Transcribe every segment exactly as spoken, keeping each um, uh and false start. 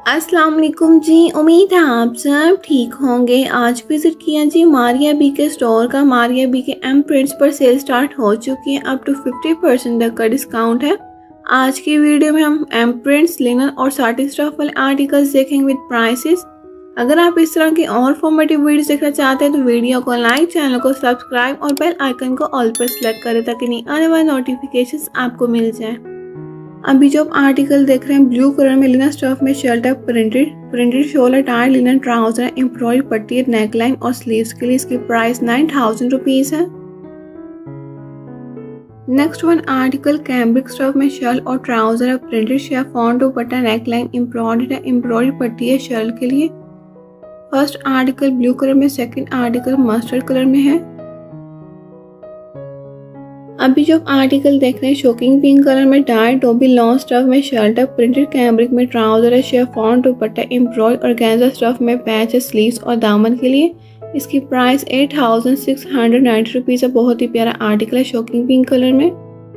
अस्सलाम वालेकुम जी। उम्मीद है आप सब ठीक होंगे। आज विज़िट किया जी मारिया बी के स्टोर का। मारिया बी के एम प्रिंट्स पर सेल स्टार्ट हो चुकी है। अप टू फिफ्टी परसेंट तक का डिस्काउंट है। आज की वीडियो में हम एम प्रिंट्स, लिनन और साटी स्टफ वाले आर्टिकल्स देखेंगे विद प्राइसेस। अगर आप इस तरह की और फॉर्मेटिव वीडियोस देखना चाहते हैं तो वीडियो को लाइक, चैनल को सब्सक्राइब और बेल आइकन को ऑल पर सेलेक्ट करें ताकि नई आने वाली नोटिफिकेशंस आपको मिल जाए। अभी जो आप आर्टिकल देख रहे हैं ब्लू कलर में लिनन स्टफ में शर्ट है, printed printed shoulder tyre linen trouser है, एम्ब्रॉयडरी पट्टी है नेकलाइन और स्लीव्स के लिए। इसकी प्राइस नाइन थाउजेंड रुपीज है। Next one article cambric stuff में शर्ट और ट्राउजर है, printed chiffon dupatta neckline embroidered है, एम्ब्रॉयडरी पट्टी है शर्ट के लिए। फर्स्ट आर्टिकल ब्लू कलर में, सेकंड आर्टिकल मस्टर्ड कलर में है। अभी जो आर्टिकल देख रहे हैं शोकिंग पिंक कलर में डार्क डोबी लॉन्ग स्टफ में शर्ट है, प्रिंटेड कैम्ब्रिक में ट्राउजर है, chiffon dupatta embroidered organza stuff में पैच है स्लीव्स और दामन के लिए। इसकी price eight thousand six hundred ninety rupees है। बहुत ही प्यारा आर्टिकल है शोकिंग पिंक कलर में।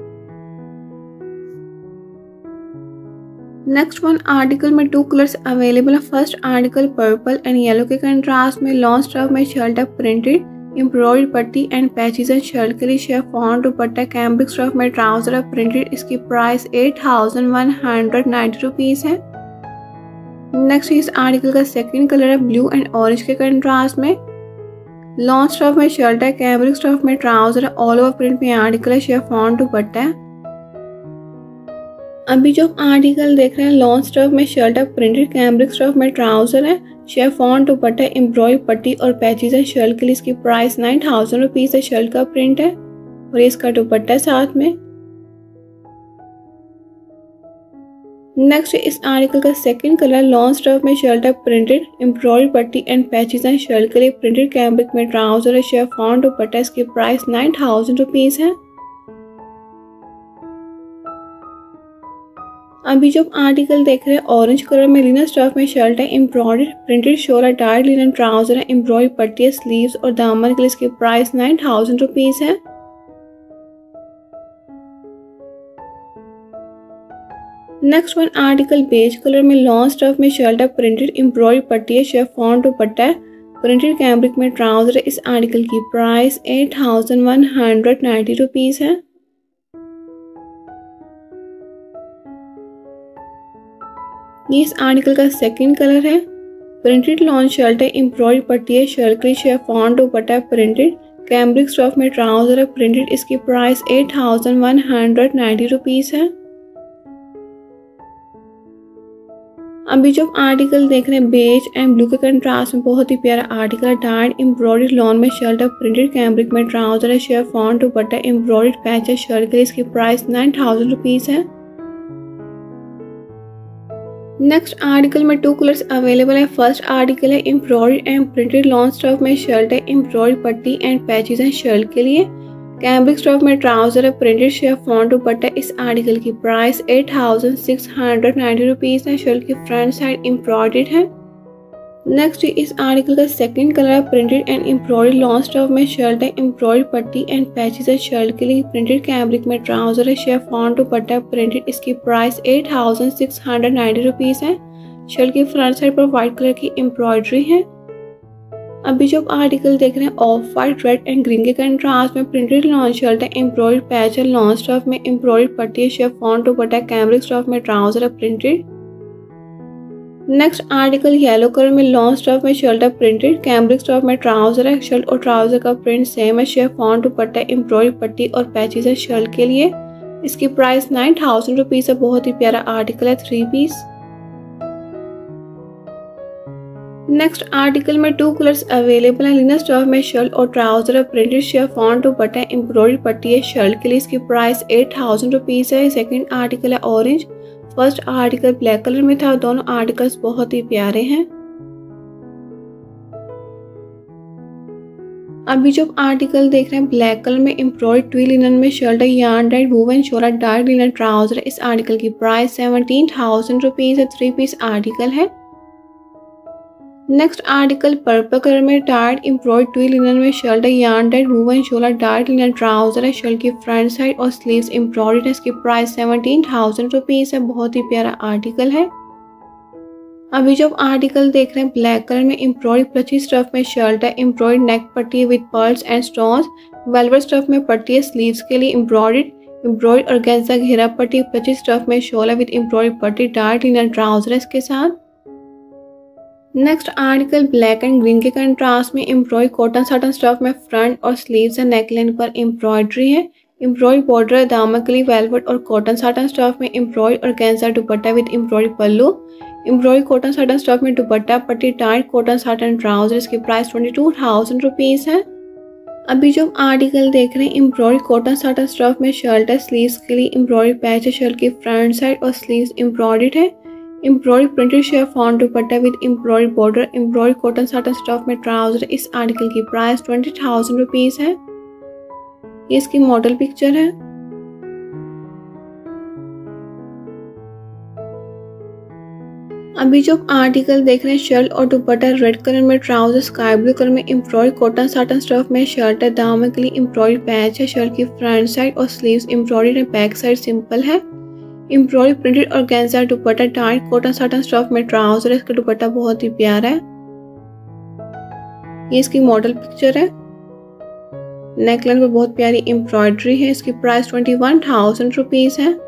नेक्स्ट वन आर्टिकल में टू कलर्स अवेलेबल है। First article purple and yellow के कंट्रास्ट में लॉन्ग स्टफ में शर्ट है, प्रिंटेड एम्ब्रॉयडरी पट्टी एंड पैचेस है शर्ट के लिए। शिफॉन दुपट्टा कैम्ब्रिक स्टफ में ट्राउजर है, प्रिंटेड। इसकी price eight thousand one hundred ninety rupees है। नेक्स्ट इस आर्टिकल का सेकंड कलर है ब्लू एंड ऑरेंज के कंट्रास्ट में। लॉन्ग स्टफ में शर्ट है, कैम्ब्रिक स्टफ में ट्राउजर है, ऑल ओवर प्रिंट में आर्टिकल है, शिफॉन दुपट्टा है। अभी जो आर्टिकल देख रहे हैं लॉन्ग स्टफ में शर्ट है, प्रिंटेड कैम्ब्रिक स्टफ में ट्राउजर है, शिफॉन दुपट्टा एम्ब्रॉयडरी पट्टी और पैचेस है शर्ट के लिए। इसकी प्राइस नाइन थाउजेंड रुपीज है। शर्ट का प्रिंट है और इसका दुपट्टा है साथ में। नेक्स्ट इस आर्टिकल का सेकंड कलर लॉन्ग स्टफ में शर्ट है, प्रिंटेड एम्ब्रॉयडरी पट्टी एंड पैचेस है शर्ट के लिए। प्रिंटेड कैम्ब्रिक में ट्राउजर है, शिफॉन दुपट्टा। इसकी प्राइस नाइन थाउजेंड रुपीज है। अभी जो आर्टिकल देख रहे हैं ऑरेंज कलर में लिनन स्टफ में शर्ट है, embroidered printed shoulder tyre linen trouser है, एम्ब्रॉयडरी पट्टी है स्लीव्स और दामन के लिए। इसकी प्राइस नाइन थाउजेंड रुपीज है। Next one article beige colour में लॉन्ग स्टफ में शर्ट है, प्रिंटेड एम्ब्रॉयडरी पट्टी है, शिफॉन दुपट्टा है, प्रिंटेड कैम्ब्रिक में ट्राउजर है। इस आर्टिकल की price eight thousand one hundred ninety rupees है। ये इस आर्टिकल का सेकंड कलर है, प्रिंटेड लॉन्ग शर्ट है, एम्ब्रॉयडरी पट्टी है शर्ट के लिए, शिफॉन दुपट्टा है, प्रिंटेड कैम्ब्रिक स्टफ में ट्राउजर है, प्रिंटेड। इसकी price eight thousand one hundred ninety rupees है। अभी जो आर्टिकल देख रहे हैं बेज एंड ब्लू के कंट्रास्ट में बहुत ही प्यारा आर्टिकल है, डार्क एम्ब्रॉयडरी लॉन में शर्ट है, प्रिंटेड कैम्ब्रिक में ट्राउजर है, शिफॉन दुपट्टा एम्ब्रॉयडरी पैच है शर्ट के लिए। इसकी प्राइस नाइन थाउजेंड रुपीज है। नेक्स्ट आर्टिकल में टू कलर्स अवेलेबल है। फर्स्ट आर्टिकल है embroidery and printed lawn stuff में शर्ट है, एम्ब्रॉयडरी पट्टी एंड पैचेस हैं शर्ट के लिए। कैम्ब्रिक स्टफ में ट्राउजर है, प्रिंटेड शिफॉन दुपट्टा। इस आर्टिकल की price eight thousand six hundred ninety rupees है। शर्ट की फ्रंट साइड एम्ब्रॉयडर्ड है। नेक्स्ट इस आर्टिकल का सेकंड कलर है printed and embroidery lawn stuff में शर्ट है, एम्ब्रॉयडरी पट्टी एंड पैचेस है शर्ट के लिए। प्रिंटेड कैम्ब्रिक में ट्राउजर है, शिफॉन दुपट्टा प्रिंटेड। इसकी price eight thousand six hundred ninety rupees है। शर्ट की फ्रंट साइड पर व्हाइट कलर की एम्ब्रॉयडरी है। अभी जो आर्टिकल देख रहे हैं off white red and green के कंट्रास्ट में, प्रिंटेड लॉन्ग शर्ट है, एम्ब्रॉयडरी पैच है लॉन्ग स्टफ में, एम्ब्रॉयडरी पट्टी है, शिफॉन दुपट्टा कैम्ब्रिक स्टफ में ट्राउजर है, printed. Next article yellow colour में लॉन्ग स्टफ में शर्ट है, प्रिंटेड कैम्ब्रिक स्टफ में ट्राउजर है। शर्ट और ट्राउजर का प्रिंट सेम है, शिफॉन दुपट्टा एम्ब्रॉयडरी पट्टी और पैचेस है शर्ट के लिए। इसकी प्राइस नाइन थाउजेंड रुपीज है। बहुत ही प्यारा आर्टिकल है, थ्री पीस। नेक्स्ट आर्टिकल में टू कलर्स अवेलेबल है। लिनन स्टफ में शर्ट और ट्राउजर है, प्रिंटेड शिफॉन दुपट्टा एम्ब्रॉयडरी पट्टी है शर्ट के लिए। इसकी प्राइस एट थाउजेंड रुपीज है। सेकंड आर्टिकल है orange, first article black colour में था। दोनों आर्टिकल्स बहुत ही प्यारे हैं। अभी जो आर्टिकल देख रहे हैं ब्लैक कलर में एम्ब्रॉयडरी ट्वी लिनन में शर्ट है, yarn dyed woven shoulder dark linen trouser. इस आर्टिकल की प्राइस सेवनटीन थाउजेंड रुपीज है। थ्री पीस आर्टिकल है। नेक्स्ट आर्टिकल पर्पल कलर में डार्क एम्ब्रॉयडरी ट्वी लिनन में शर्ट है, yarn dyed woven shoulder dark linen trouser है। Shirt की front side और स्लीव्स एम्ब्रॉयडरी है। इसकी प्राइस सेवनटीन थाउजेंड रुपीज है। बहुत ही प्यारा आर्टिकल है। अभी जो आप आर्टिकल देख रहे हैं ब्लैक कलर में एम्ब्रॉयड प्लची स्टफ में शर्ट है, एम्ब्रॉयड नेक पट्टी with pearls and stones, velvet stuff में पट्टी है स्लीव्स के लिए एम्ब्रॉयड, एम्ब्रॉयड ऑर्गेन्जा घेरा पट्टी प्लची स्टफ में शॉल है विद एम्ब्रॉयड पट्टी, डार्क लिनन ट्राउजर है इसके साथ। Next article black and green के कंट्रास्ट में एम्ब्रॉयड कॉटन साटन स्टफ में फ्रंट और स्लीव्स एंड नेकलाइन पर एम्ब्रॉयडरी है, एम्ब्रॉयड बॉर्डर है दामन के लिए वेलवेट और कॉटन साटन स्टफ में एम्ब्रॉयड organza dupatta with embroidered pallu, embroidered cotton satin stuff में दुपट्टा पट्टी टाइट कॉटन साटन ट्राउजर, इसकी price twenty two thousand rupees है। अभी जो आर्टिकल देख रहे हैं एम्ब्रॉयड कॉटन साटन स्टफ में शर्ट है, स्लीव्स के लिए एम्ब्रॉयड पैच है, शर्ट की फ्रंट साइड और स्लीव्स एम्ब्रॉयड है, embroidered printed chiffon dupatta with embroidered border, embroidered cotton satin stuff में ट्राउजर। इस आर्टिकल की प्राइस ट्वेंटी थाउजेंड रुपीज़ है। ये इसकी मॉडल पिक्चर है। अभी जो आर्टिकल देख रहे हैं शर्ट और दुपट्टा रेड कलर में, ट्राउजर स्काई ब्लू कलर में, एम्ब्रॉयड कॉटन साटन स्टफ में शर्ट है, दामन के लिए एम्ब्रॉयड पैच है, शर्ट की फ्रंट साइड और स्लीव्स एम्ब्रॉयड है, बैक साइड सिंपल है, embroidered printed organza dupatta tight cotton satin stuff में ट्राउजर है, इसका दुपट्टा बहुत ही प्यारा है। ये इसकी मॉडल पिक्चर है। नेकलाइन पर बहुत प्यारी एम्ब्रॉयडरी है, इसकी price twenty one thousand rupees है।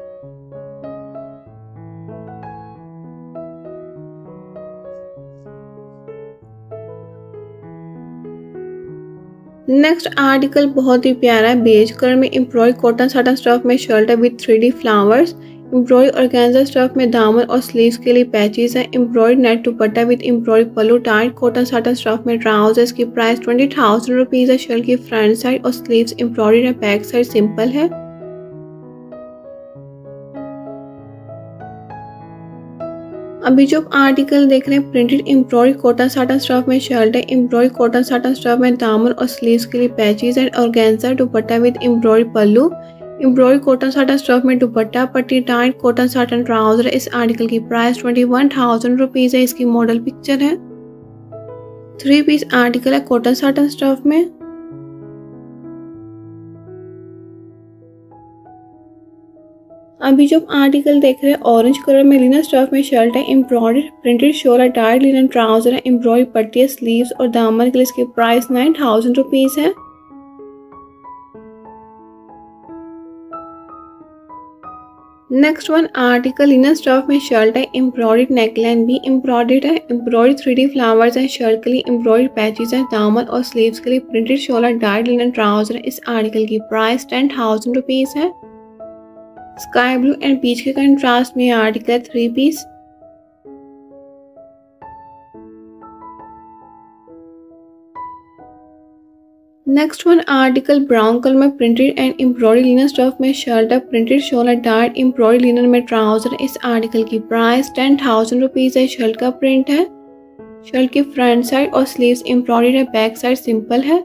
नेक्स्ट आर्टिकल बहुत ही प्यारा है, बेज कलर में एम्ब्रॉयड कॉटन साटन स्टफ में शर्ट है with three D flowers, embroidered organza stuff में दामन और स्लीव्स के लिए पैचेस है, एम्ब्रॉयड net dupatta with embroidered pallu, tight cotton satin stuff में ट्राउजर्स की प्राइस ट्वेंटी थाउजेंड रुपीज़ है। शर्ट की फ्रंट साइड और स्लीव्स एम्ब्रॉयड है, बैक साइड सिंपल है। अभी जो आर्टिकल देख रहे हैं printed embroidered cotton satin stuff में शर्ट है, एम्ब्रॉयड कॉटन साटन स्टफ में दामन और स्लीव्स के लिए patches and organza dupatta with embroidered pallu, embroidered cotton satin stuff में दुपट्टा पट्टी टाइट कॉटन साटन ट्राउजर। इस आर्टिकल की price twenty one thousand rupees है। इसकी मॉडल पिक्चर है। थ्री पीस आर्टिकल है कॉटन साटन स्टफ में। अभी जो आर्टिकल देख रहे हैं ऑरेंज कलर में लिनन स्टफ में शर्ट है, एम्ब्रॉयडर्ड प्रिंटेड शोल है, डार्क लिनन ट्राउजर है, एम्ब्रॉयड पट्टी है स्लीव्स और दामन के लिए इसकी प्राइस नाइन थाउजेंड रुपीज़ है। Next one article linen stuff में शर्ट है, एम्ब्रॉयडर्ड नेकलाइन भी एम्ब्रॉयडर्ड है, एम्ब्रॉयड थ्री डी फ्लावर्स हैं, शर्ट के लिए एम्ब्रॉयड पैचेस हैं, दामन और स्लीव्स के लिए प्रिंटेड शोल है, डार्क लिनन ट्राउजर है। इस आर्टिकल की प्राइस टेन थाउजेंड रुपीज़ है। स्काई ब्लू एंड पीच के कंट्रास्ट में आर्टिकल है three piece. Next one article brown colour में printed and embroidery linen stuff में शर्ट है, प्रिंटेड शॉल है, डार्क एम्ब्रॉयडरी लिनन में ट्राउजर। इस आर्टिकल की प्राइस टेन थाउजेंड रुपीज है। शर्ट का प्रिंट है, शर्ट की फ्रंट साइड और स्लीव्स एम्ब्रॉयडरी है, बैक साइड सिंपल है।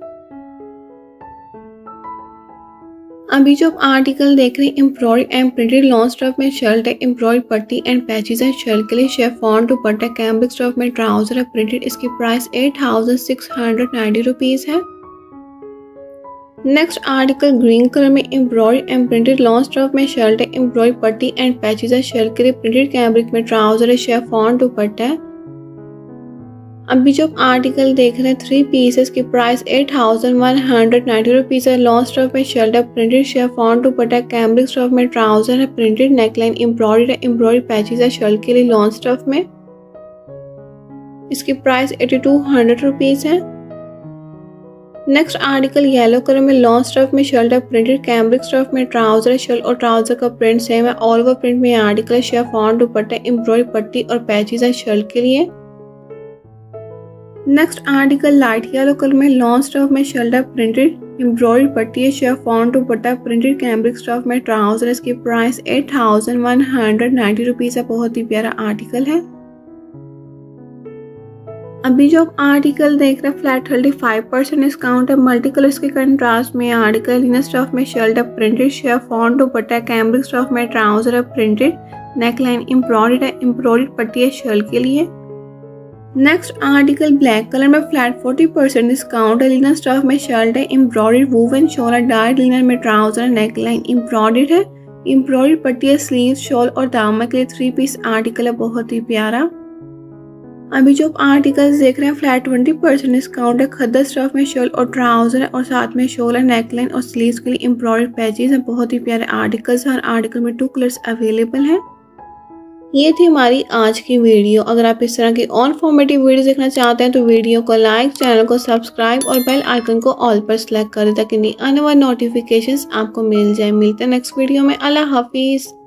अभी जो आर्टिकल देख रहे हैं embroidered and printed lawn stuff में शर्ट है, एम्ब्रॉयड पट्टी एंड पैचेस है, शर्ट के लिए शिफॉन दुपट्टा कैम्ब्रिक स्टफ में ट्राउजर है, प्रिंटेड। इसकी price eight thousand six hundred ninety rupees है। नेक्स्ट आर्टिकल ग्रीन कलर में embroidered and printed lawn stuff में शर्ट है, एम्ब्रॉयड पट्टी एंड पैचेस है, शर्ट के लिए प्रिंटेड कैम्ब्रिक में ट्राउजर है, शिफॉन दुपट्टा है। अभी जो आर्टिकल देख रहे हैं थ्री पीसेस की price eight thousand one hundred ninety rupees है। लॉन्ग स्टफ में शर्ट है, printed chiffon dupatta, cambric stuff में ट्राउजर है, प्रिंटेड नेकलाइन एम्ब्रॉयड है, एम्ब्रॉयड पैचेस है, शर्ट के लिए लॉन्ग स्टफ में। इसकी price eighty two hundred rupees है। नेक्स्ट आर्टिकल येलो कलर में लॉन्ग स्टफ में शर्ट है, प्रिंटेड कैम्ब्रिक स्टफ में ट्राउजर है, शर्ट और ट्राउजर का प्रिंट सेम है। ऑल ओवर प्रिंट में आर्टिकल है, शिफॉन दुपट्टा, एम्ब्रॉयड पट्टी और पैचेस है शर्ट के लिए। Next article light yellow colour में लॉन्ग स्टफ में शर्ट है, प्रिंटेड एम्ब्रॉयड पट्टी है, chiffon dupatta, printed cambric stuff में ट्राउजर। इसकी price eight thousand one hundred ninety rupees है। बहुत ही प्यारा आर्टिकल है। अभी जो आर्टिकल देख रहे हैं flat thirty five percent discount है। मल्टी कलर्स के कंट्रास्ट में आर्टिकल लिनन स्टफ में शर्ट है, printed chiffon dupatta, cambric stuff में ट्राउजर है, प्रिंटेड नेकलाइन एम्ब्रॉयड है, एम्ब्रॉयड पट्टी है शर्ट के लिए। नेक्स्ट आर्टिकल ब्लैक कलर में फ्लैट फोर्टी परसेंट डिस्काउंट है। लिनन स्टफ में शर्ट है, एम्ब्रॉयड वूवन शॉल है, डार्क लिनन में ट्राउजर, नेकलाइन एम्ब्रॉयड है, एम्ब्रॉयड पट्टी है, स्लीव शॉल और दामन के लिए थ्री पीस आर्टिकल है। बहुत ही प्यारा। अभी जो आप आर्टिकल्स देख रहे हैं फ्लैट ट्वेंटी परसेंट डिस्काउंट है। खद्दर स्टफ में शर्ट और ट्राउजर है और साथ में शोल है, नेकलाइन और स्लीव्स के लिए एम्ब्रॉयडर्ड पैचेस हैं। बहुत ही प्यारे आर्टिकल्स हैं। हर आर्टिकल में टू कलर्स अवेलेबल हैं। ये थी हमारी आज की वीडियो। अगर आप इस तरह की और इन्फॉर्मेटिव वीडियो देखना चाहते हैं तो वीडियो को लाइक, चैनल को सब्सक्राइब और बेल आइकन को ऑल पर सेलेक्ट करें ताकि नई आने वाली नोटिफिकेशंस आपको मिल जाए। मिलते हैं नेक्स्ट वीडियो में। अल्लाह हाफिज़।